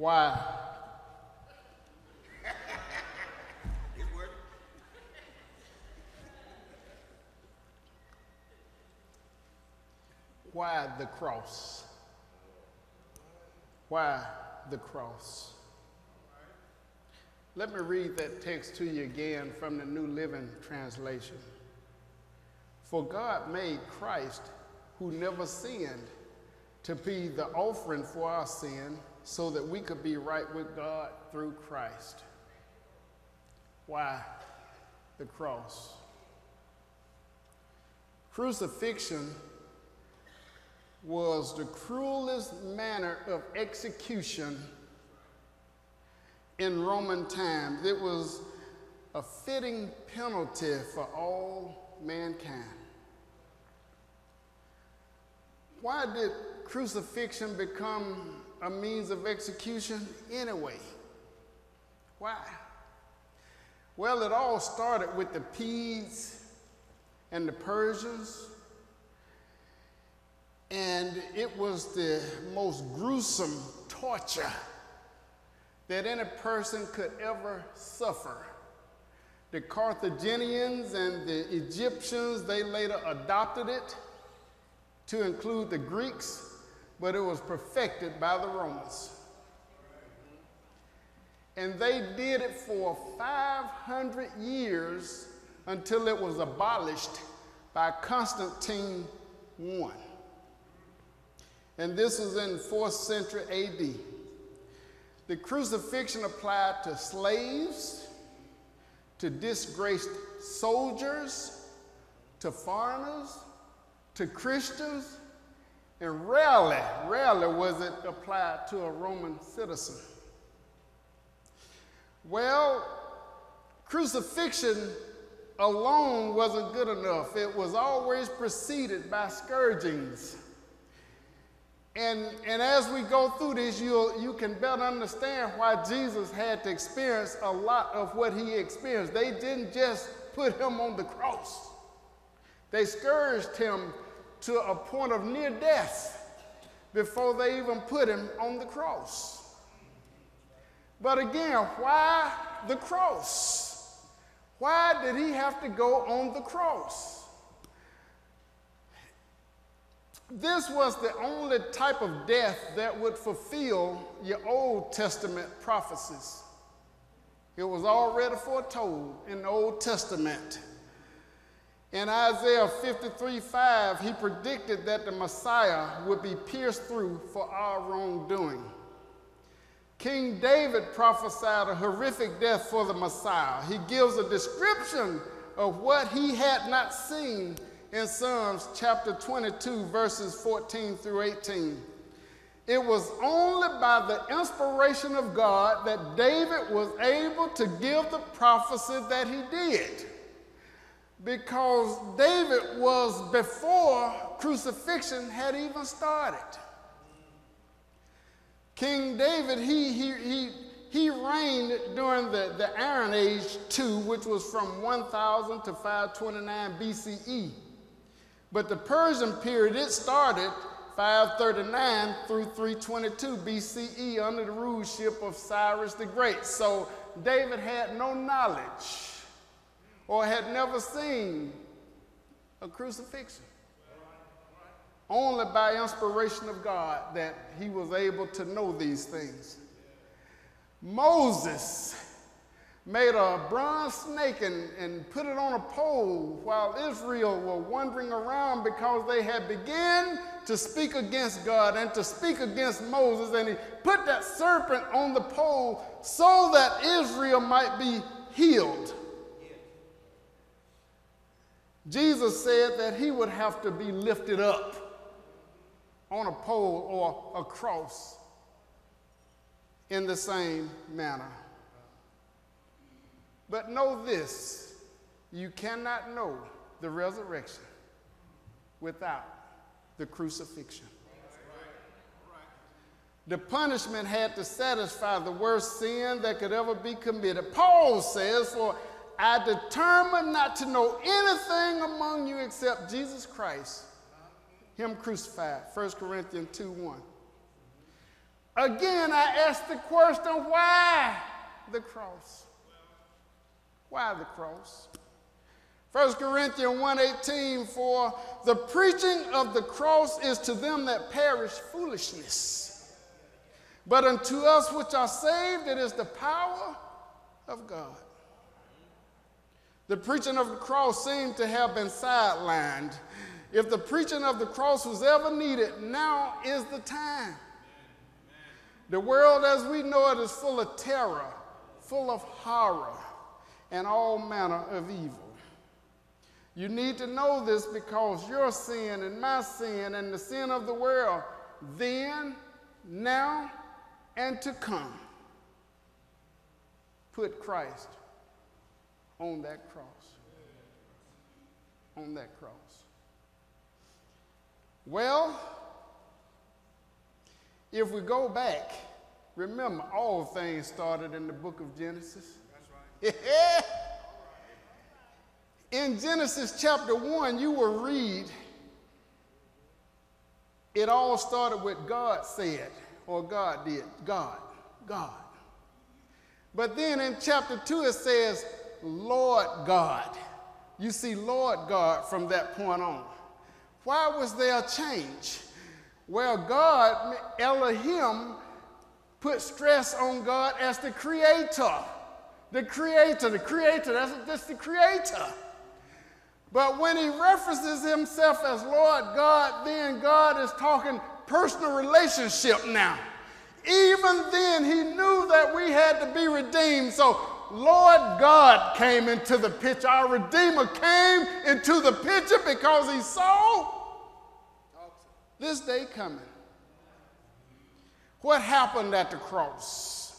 Why? Why the cross? Why the cross? Let me read that text to you again from the New Living Translation. For God made Christ, who never sinned, to be the offering for our sin, so that we could be right with God through Christ. Why the cross? Crucifixion was the cruelest manner of execution in Roman times. It was a fitting penalty for all mankind. Why did crucifixion become a means of execution anyway? Why? Well, it all started with the Medes and the Persians, and it was the most gruesome torture that any person could ever suffer. The Carthaginians and the Egyptians, they later adopted it to include the Greeks, but it was perfected by the Romans. And they did it for 500 years until it was abolished by Constantine I. And this was in 4th century AD. The crucifixion applied to slaves, to disgraced soldiers, to foreigners, to Christians, and rarely was it applied to a Roman citizen. Well, crucifixion alone wasn't good enough. It was always preceded by scourgings. And as we go through this, you can better understand why Jesus had to experience a lot of what he experienced. They didn't just put him on the cross. They scourged him to a point of near death before they even put him on the cross. But again, why the cross? Why did he have to go on the cross? This was the only type of death that would fulfill your Old Testament prophecies. It was already foretold in the Old Testament. In Isaiah 53:5, he predicted that the Messiah would be pierced through for our wrongdoing. King David prophesied a horrific death for the Messiah. He gives a description of what he had not seen in Psalms chapter 22, verses 14 through 18. It was only by the inspiration of God that David was able to give the prophecy that he did, because David was before crucifixion had even started. King David, he reigned during the Iron Age too, which was from 1000 to 529 BCE. But the Persian period, it started 539 through 322 BCE under the rulership of Cyrus the Great. So David had no knowledge or had never seen a crucifixion. Only by inspiration of God that he was able to know these things. Moses made a bronze snake and put it on a pole while Israel were wandering around, because they had begun to speak against God and to speak against Moses, and he put that serpent on the pole so that Israel might be healed. Jesus said that he would have to be lifted up on a pole or a cross in the same manner. But know this, you cannot know the resurrection without the crucifixion. The punishment had to satisfy the worst sin that could ever be committed. Paul says, "For I determined not to know anything among you except Jesus Christ, him crucified." 1 Corinthians 2:1. Again, I ask the question, why the cross? Why the cross? 1 Corinthians 1:18, for the preaching of the cross is to them that perish foolishness, but unto us which are saved it is the power of God. The preaching of the cross seemed to have been sidelined. If the preaching of the cross was ever needed, now is the time. The world as we know it is full of terror, full of horror, and all manner of evil. You need to know this because your sin and my sin and the sin of the world, then, now, and to come, put Christ on that cross. On that cross. Well, if we go back, remember all things started in the book of Genesis. That's right. In Genesis chapter 1, you will read, it all started with God said, or God did. God. But then in chapter 2, it says, Lord God. You see Lord God from that point on. Why was there a change? Well, God, Elohim, put stress on God as the creator. The creator, that's the creator. But when he references himself as Lord God, then God is talking personal relationship now. Even then, he knew that we had to be redeemed. So Lord God came into the picture. Our Redeemer came into the picture because he saw this day coming. What happened at the cross?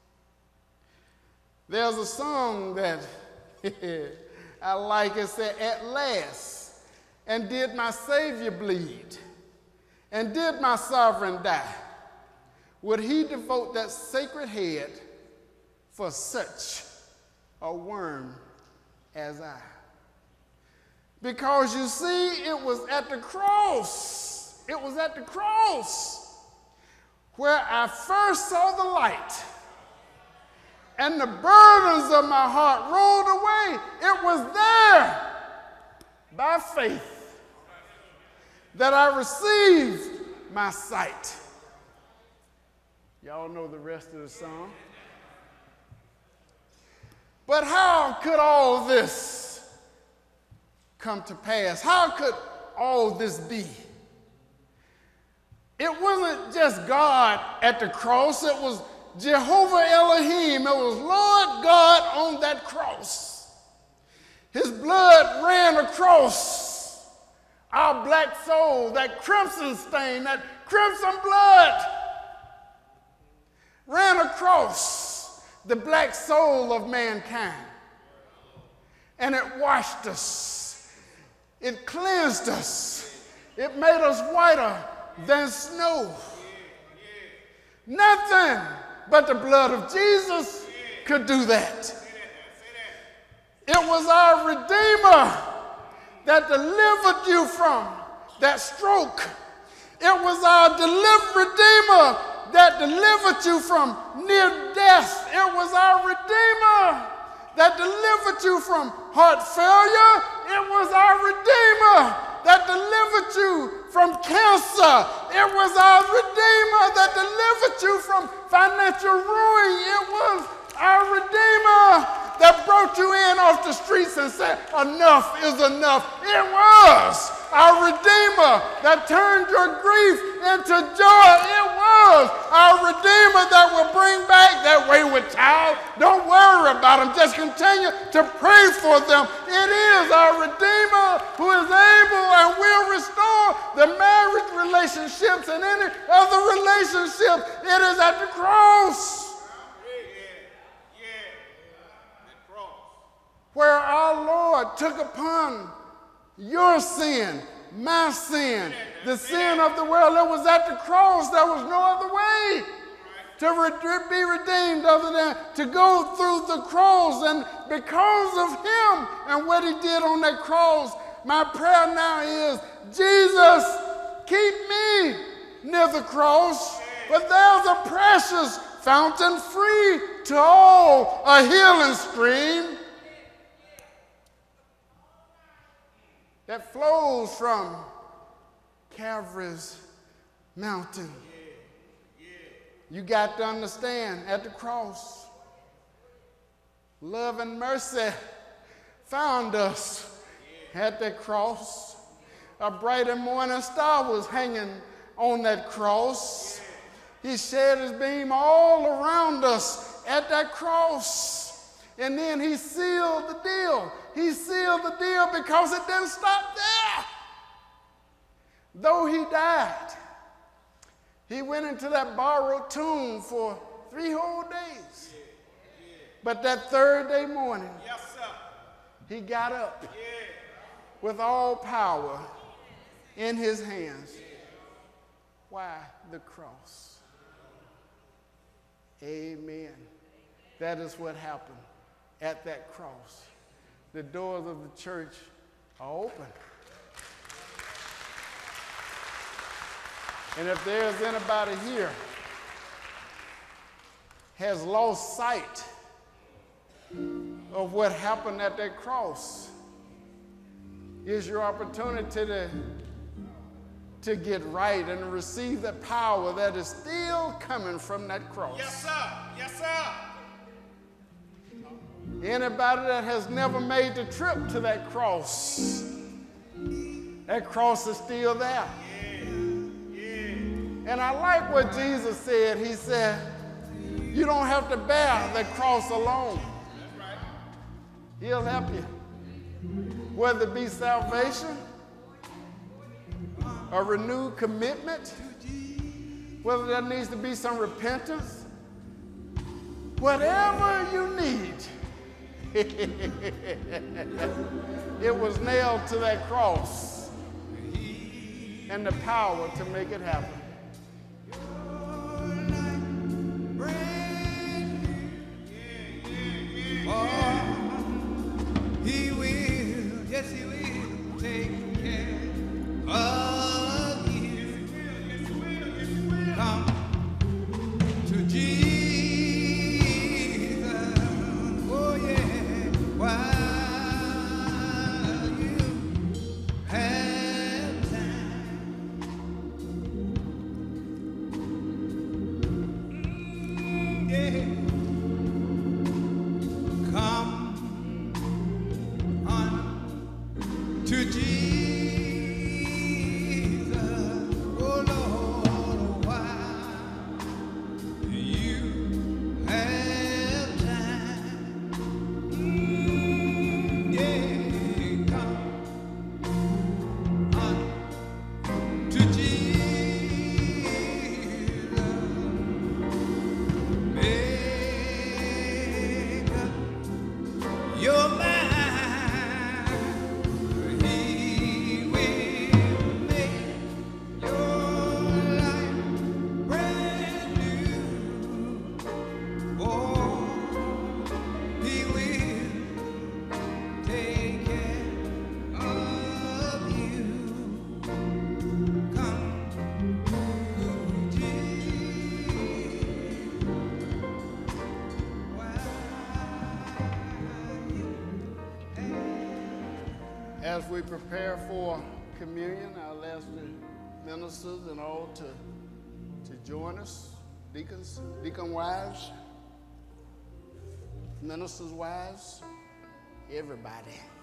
There's a song that I like. It said, at last, and did my Savior bleed, and did my sovereign die? Would he devote that sacred head for such a worm as I? Because you see, it was at the cross. It was at the cross where I first saw the light and the burdens of my heart rolled away. It was there by faith that I received my sight. Y'all know the rest of the song. But how could all this come to pass? How could all this be? It wasn't just God at the cross. It was Jehovah Elohim. It was Lord God on that cross. His blood ran across our black soul, that crimson stain, that crimson blood ran across the black soul of mankind. And it washed us. It cleansed us. It made us whiter than snow. Nothing but the blood of Jesus could do that. It was our Redeemer that delivered you from that stroke. It was our Redeemer that delivered you from near death. It was our Redeemer that delivered you from heart failure. It was our Redeemer that delivered you from cancer. It was our Redeemer that delivered you from financial ruin. It was our Redeemer that brought you in off the streets and said, enough is enough. It was our Redeemer that turned your grief into joy. It was our Redeemer that will bring back that wayward child. Don't worry about them. Just continue to pray for them. It is our Redeemer who is able and will restore the marriage relationships and any other relationships. It is at the cross where our Lord took upon your sin, my sin, the sin of the world. It was at the cross. There was no other way to be redeemed other than to go through the cross. And because of him and what he did on that cross, my prayer now is, Jesus, keep me near the cross. But there's a precious fountain free to all, a healing stream that flows from Calvary's mountain. You got to understand, at the cross, love and mercy found us at that cross. A bright and morning star was hanging on that cross. He shed his beam all around us at that cross. And then he sealed the deal. He sealed the deal because it didn't stop there. Though he died, he went into that borrowed tomb for 3 whole days. But that third day morning, he got up with all power in his hands. Why? The cross. Amen. That is what happened at that cross. The doors of the church are open. And if there's anybody here has lost sight of what happened at that cross, is your opportunity to get right and receive the power that is still coming from that cross. Yes, sir. Yes, sir. Anybody that has never made the trip to that cross is still there. And I like what Jesus said. He said, you don't have to bear the cross alone. He'll help you. Whether it be salvation, a renewed commitment, whether there needs to be some repentance, whatever you need, it was nailed to that cross and the power to make it happen. He will, yes, he will take care of you. Come to Jesus, oh yeah, while you have time. Yeah. Come to Jesus, oh Lord, while you have time. Yeah, come to Jesus, make up your mind. As we prepare for communion, I'll ask the ministers and all to join us, deacons, deacon wives, ministers' wives, everybody.